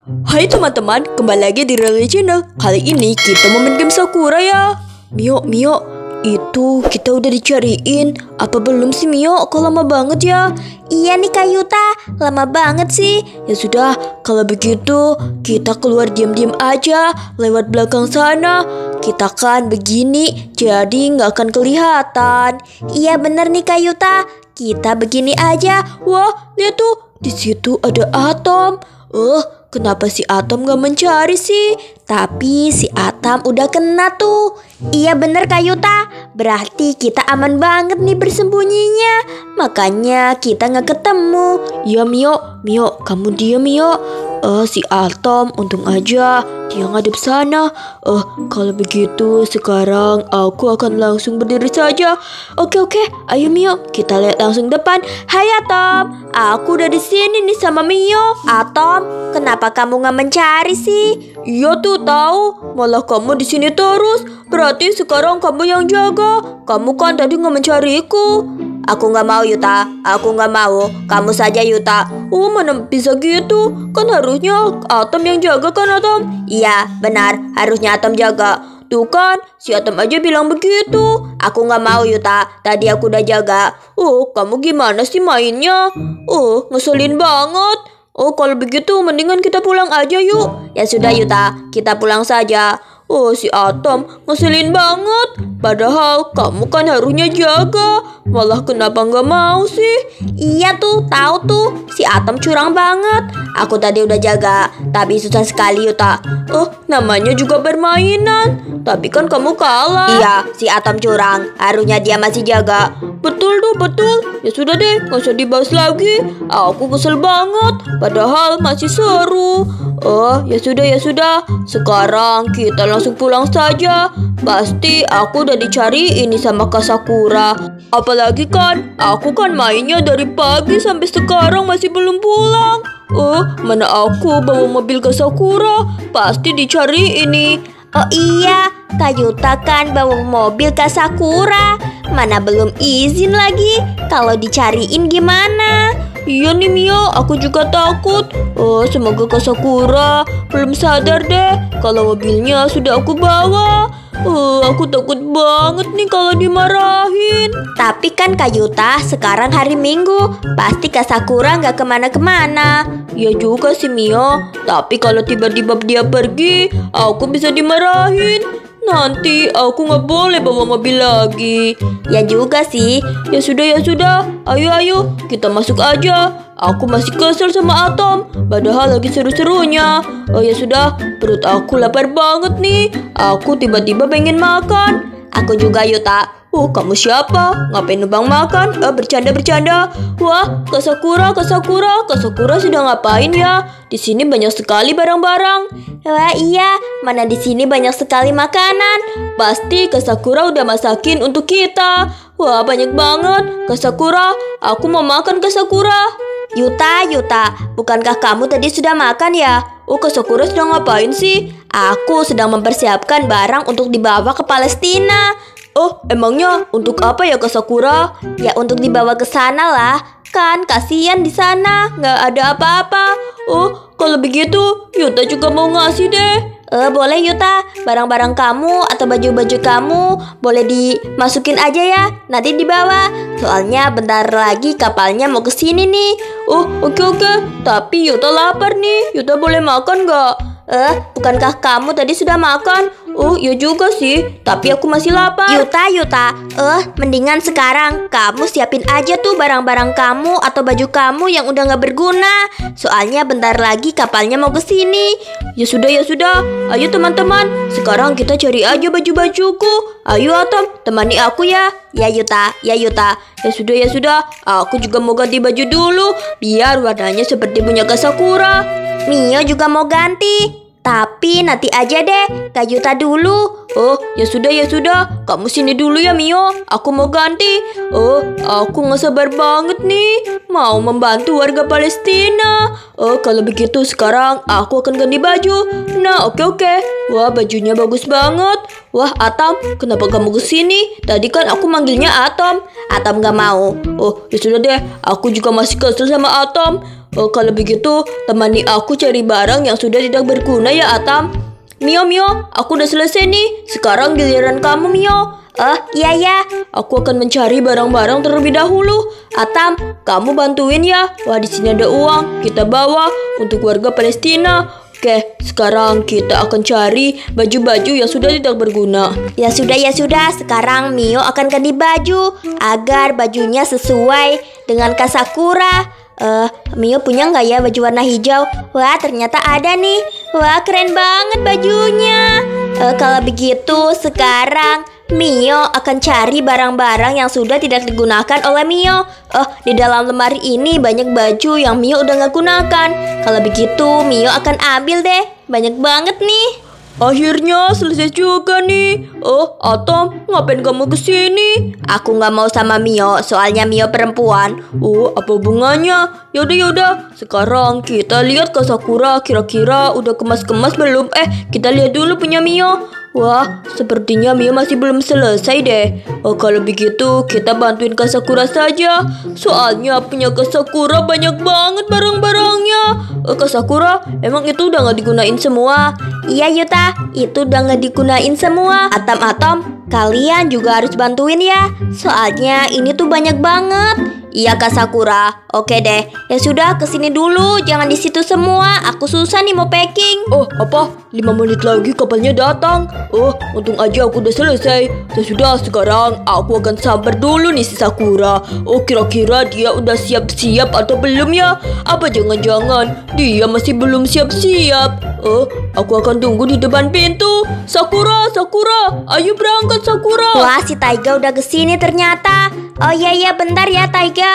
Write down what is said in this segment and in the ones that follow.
Hai teman-teman, kembali lagi di Rally Channel. Kali ini kita mau main game Sakura ya. Mio, itu kita udah dicariin. Apa belum sih Mio? Kok lama banget ya? Iya nih Kak Yuta, lama banget sih. Ya sudah, kalau begitu kita keluar diam-diam aja lewat belakang sana. Kita kan begini, jadi nggak akan kelihatan. Iya bener nih Kak Yuta, kita begini aja. Wah, lihat tuh, di situ ada Atom. Kenapa si Atom gak mencari sih? Tapi si Atom udah kena tuh. Iya bener Kak Yuta, berarti kita aman banget nih bersembunyinya. Makanya kita gak ketemu. Ya Mio, kamu diam Mio. Si Atom untung aja dia ngadep sana. Kalau begitu sekarang aku akan langsung berdiri saja. Oke, ayo Mio, kita lihat langsung depan. Hai Atom, aku udah di sini nih sama Mio. Atom, kenapa kamu gak mencari sih? Iya tuh tahu, malah kamu di sini terus. Berarti sekarang kamu yang jaga. Kamu kan tadi nggak mencariku. Aku nggak mau Yuta, aku nggak mau. Kamu saja Yuta. Mana bisa gitu? Kan harusnya Atom yang jaga kan Atom? Iya benar, harusnya Atom jaga. Tuh kan, si Atom aja bilang begitu. Aku nggak mau Yuta, tadi aku udah jaga. Kamu gimana sih mainnya? Ngeselin banget. Kalau begitu mendingan kita pulang aja yuk. Ya sudah Yuta, kita pulang saja. Si Atom ngeselin banget. Padahal kamu kan harusnya jaga. Malah kenapa nggak mau sih? Iya tuh, tahu tuh. Si Atom curang banget. Aku tadi udah jaga, tapi susah sekali Yuta. Namanya juga permainan. Tapi kan kamu kalah. Iya, si Atom curang. Harusnya dia masih jaga. Betul. Ya sudah deh, nggak usah dibahas lagi. Aku kesel banget. Padahal masih seru. Ya sudah. Sekarang kita langsung pulang saja. Pasti aku udah dicari ini sama Kak Sakura. Apalagi kan, aku kan mainnya dari pagi sampai sekarang masih belum pulang. Mana aku bawa mobil Kak Sakura. Pasti dicari ini. Oh iya, Kak Yuta kan bawa mobil Kak Sakura. Mana belum izin lagi. Kalau dicariin gimana? Iya nih Mio, aku juga takut. Semoga Kak Sakura belum sadar deh kalau mobilnya sudah aku bawa. Aku takut banget nih kalau dimarahin. Tapi kan Kak Yuta sekarang hari Minggu. Pasti Kak Sakura nggak kemana-kemana. Ya juga sih Mio. Tapi kalau tiba-tiba dia pergi, aku bisa dimarahin. Nanti aku nggak boleh bawa mobil lagi. Ya juga sih. Ya sudah. Ayo, kita masuk aja. Aku masih kesel sama Atom. Padahal lagi seru-serunya. Ya sudah, perut aku lapar banget nih. Aku tiba-tiba pengen makan. Aku juga Yuta. Kamu siapa? Ngapain numpang makan? Bercanda. Wah, Kak Sakura sedang ngapain ya? Di sini banyak sekali barang-barang. Wah iya, mana di sini banyak sekali makanan. Pasti Kak Sakura udah masakin untuk kita. Wah, banyak banget. Kak Sakura, aku mau makan Kak Sakura. Yuta, bukankah kamu tadi sudah makan ya? Kak Sakura sedang ngapain sih? Aku sedang mempersiapkan barang untuk dibawa ke Palestina. Emangnya untuk apa ya Kak Sakura? Ya untuk dibawa ke sana lah. Kan kasihan di sana, nggak ada apa-apa. Kalau begitu Yuta juga mau ngasih deh. Boleh Yuta, barang-barang kamu atau baju-baju kamu boleh dimasukin aja ya, nanti dibawa. Soalnya bentar lagi kapalnya mau ke sini nih. Oke. Tapi Yuta lapar nih. Yuta boleh makan nggak? Bukankah kamu tadi sudah makan? Ya juga sih, tapi aku masih lapar. Yuta, mendingan sekarang kamu siapin aja tuh barang-barang kamu atau baju kamu yang udah gak berguna. Soalnya bentar lagi kapalnya mau kesini. Ya sudah. Ayo teman-teman, sekarang kita cari aja baju-bajuku. Ayo Atom, temani aku ya. Ya Yuta. Ya sudah. Aku juga mau ganti baju dulu, biar warnanya seperti punya Kak Sakura. Mio juga mau ganti. Tapi nanti aja deh, Kak Yuta dulu. Oh, ya sudah. Kamu sini dulu ya, Mio. Aku mau ganti. Oh, aku nggak sabar banget nih. Mau membantu warga Palestina. Oh, kalau begitu sekarang aku akan ganti baju. Nah, oke. Wah, bajunya bagus banget. Wah, Atom, kenapa kamu kesini? Tadi kan aku manggilnya Atom. Atom gak mau. Oh, ya sudah deh. Aku juga masih kesel sama Atom. Oh, kalau begitu, temani aku cari barang yang sudah tidak berguna ya, Atom. Mio, aku udah selesai nih. Sekarang giliran kamu, Mio. Oh, iya. Aku akan mencari barang-barang terlebih dahulu. Atam, kamu bantuin ya. Wah, di sini ada uang. Kita bawa untuk warga Palestina. Oke, sekarang kita akan cari baju-baju yang sudah tidak berguna. Ya sudah. Sekarang Mio akan ganti baju agar bajunya sesuai dengan Kak Sakura. Mio punya nggak ya baju warna hijau? Wah, ternyata ada nih. Wah, keren banget bajunya. Kalau begitu, sekarang Mio akan cari barang-barang yang sudah tidak digunakan oleh Mio. Di dalam lemari ini banyak baju yang Mio udah nggak gunakan. Kalau begitu, Mio akan ambil deh. Banyak banget nih. Akhirnya selesai juga nih. Oh, Atom, ngapain kamu kesini? Aku nggak mau sama Mio, soalnya Mio perempuan. Oh, apa hubungannya? Yaudah. Sekarang kita lihat Kak Sakura kira-kira udah kemas-kemas belum? Kita lihat dulu punya Mio. Wah, sepertinya Mio masih belum selesai deh. Oh, kalau begitu kita bantuin Kak Sakura saja. Soalnya punya Kak Sakura banyak banget barang-barangnya. Kak Sakura, emang itu udah nggak digunain semua? Iya, Yuta, itu udah nggak digunain semua. Atom, kalian juga harus bantuin ya. Soalnya ini tuh banyak banget. Iya, Kak Sakura. Oke deh. Ya sudah, kesini dulu. Jangan di situ semua. Aku susah nih mau packing. Oh, apa? 5 menit lagi kapalnya datang. Oh, untung aja aku udah selesai. Ya sudah, sekarang aku akan sabar dulu nih si Sakura. Oh, kira-kira dia udah siap-siap atau belum ya? Apa jangan-jangan dia masih belum siap-siap? Oh, aku akan tunggu di depan pintu. Sakura, ayo berangkat Sakura. Wah, si Taiga udah kesini ternyata. Oh iya, bentar ya Taiga.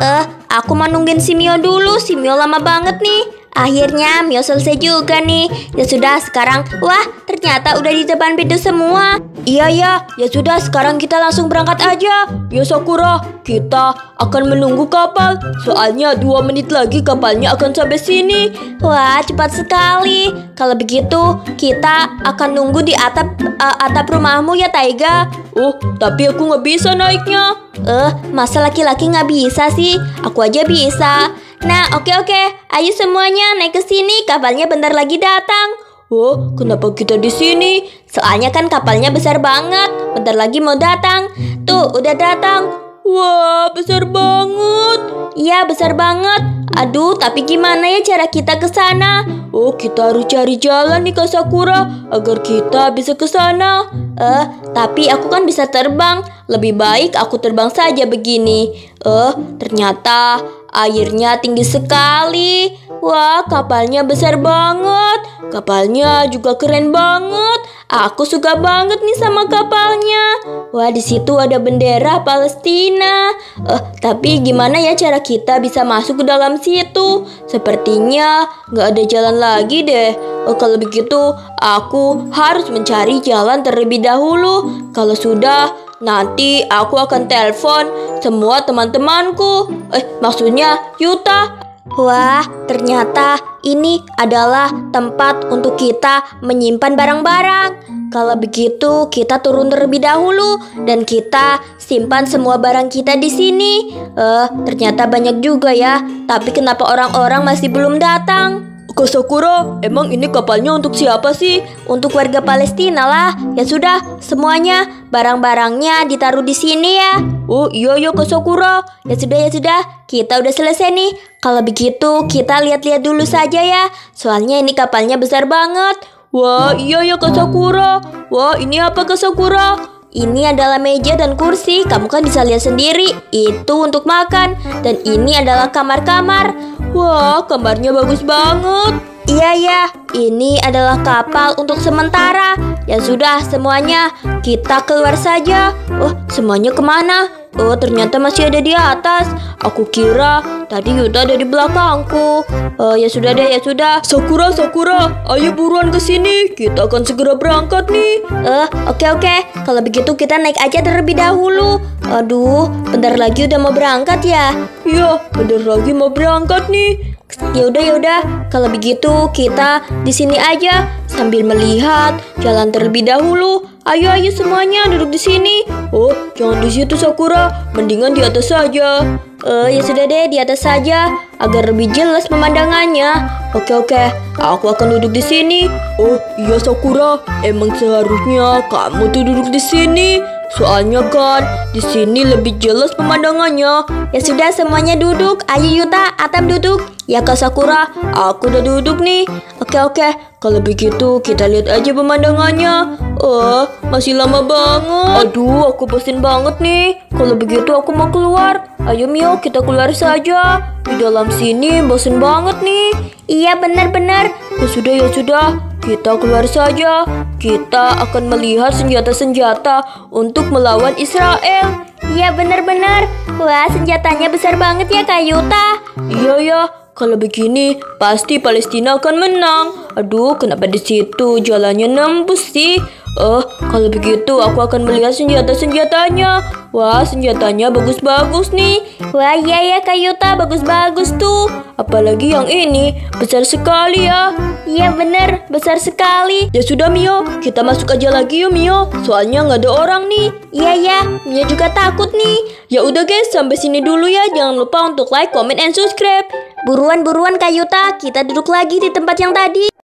Aku mau nungguin si Mio dulu. Si Mio lama banget nih. Akhirnya Mio selesai juga nih. Ya sudah, sekarang wah, ternyata udah di depan pintu semua. Iya, ya sudah, sekarang kita langsung berangkat aja. Ya Sakura, kita akan menunggu kapal. Soalnya 2 menit lagi kapalnya akan sampai sini. Wah, cepat sekali. Kalau begitu, kita akan nunggu di atap rumahmu ya Taiga. Oh, tapi aku nggak bisa naiknya. Masa laki-laki nggak bisa sih? Aku aja bisa. Nah, oke. Ayo semuanya naik ke sini. Kapalnya bentar lagi datang. Oh, kenapa kita di sini? Soalnya kan kapalnya besar banget. Bentar lagi mau datang. Tuh, udah datang. Wah, besar banget. Iya, besar banget. Aduh, tapi gimana ya cara kita ke sana? Oh, kita harus cari jalan nih Kak Sakura agar kita bisa ke sana. Tapi aku kan bisa terbang. Lebih baik aku terbang saja begini. Ternyata airnya tinggi sekali. Wah, kapalnya besar banget. Kapalnya juga keren banget. Aku suka banget nih sama kapalnya. Wah, di situ ada bendera Palestina. Tapi gimana ya cara kita bisa masuk ke dalam situ? Sepertinya nggak ada jalan lagi deh. Kalau begitu, aku harus mencari jalan terlebih dahulu. Kalau sudah, nanti aku akan telepon semua teman-temanku. Maksudnya Yuta. Wah, ternyata ini adalah tempat untuk kita menyimpan barang-barang. Kalau begitu, kita turun terlebih dahulu dan kita simpan semua barang kita di sini. Ternyata banyak juga ya. Tapi kenapa orang-orang masih belum datang? Kak Sakura, emang ini kapalnya untuk siapa sih? Untuk warga Palestina lah. Ya sudah, semuanya barang-barangnya ditaruh di sini ya. Oh iya Kak Sakura. Ya sudah, kita udah selesai nih. Kalau begitu kita lihat-lihat dulu saja ya. Soalnya ini kapalnya besar banget. Wah, iya Kak Sakura. Wah, ini apa Kak Sakura? Ini adalah meja dan kursi. Kamu kan bisa lihat sendiri. Itu untuk makan. Dan ini adalah kamar-kamar. Wah, kamarnya bagus banget. Iya, ini adalah kapal untuk sementara. Ya sudah semuanya, kita keluar saja. Oh, semuanya kemana? Oh, ternyata masih ada di atas. Aku kira tadi Yuta ada di belakangku. Ya sudah deh, ya sudah. Sakura, ayo buruan ke sini. Kita akan segera berangkat nih. Oke. Kalau begitu kita naik aja terlebih dahulu. Aduh, bentar lagi udah mau berangkat ya. Iya, bentar lagi mau berangkat nih. Yaudah. Kalau begitu kita di sini aja sambil melihat jalan terlebih dahulu. Ayo semuanya duduk di sini. Oh, jangan di situ Sakura, mendingan di atas saja. Ya sudah deh, di atas saja agar lebih jelas pemandangannya. Oke, aku akan duduk di sini. Oh iya Sakura, emang seharusnya kamu tuh duduk di sini. Soalnya kan di sini lebih jelas pemandangannya. Ya sudah semuanya duduk. Ayo Yuta, Atam duduk. Ya Kak Sakura, aku udah duduk nih. Oke. Kalau begitu kita lihat aja pemandangannya. Masih lama banget. Aduh, aku bosan banget nih. Kalau begitu aku mau keluar. Ayo Mio, kita keluar saja. Di dalam sini bosan banget nih. Iya benar. Ya sudah. Kita keluar saja. Kita akan melihat senjata-senjata untuk melawan Israel. Iya benar. Wah, senjatanya besar banget ya Kak Yuta. Iya. Kalau begini pasti Palestina akan menang. Aduh, kenapa di situ jalannya nembus sih? Kalau begitu aku akan melihat senjata-senjatanya. Wah, senjatanya bagus-bagus nih. Wah, iya Kak Yuta, bagus-bagus tuh. Apalagi yang ini, besar sekali ya. Iya bener, besar sekali. Ya sudah Mio, kita masuk aja lagi yuk Mio. Soalnya nggak ada orang nih. Iya, Mio juga takut nih. Ya udah guys, sampai sini dulu ya. Jangan lupa untuk like, comment, and subscribe. Buruan Kak Yuta, kita duduk lagi di tempat yang tadi.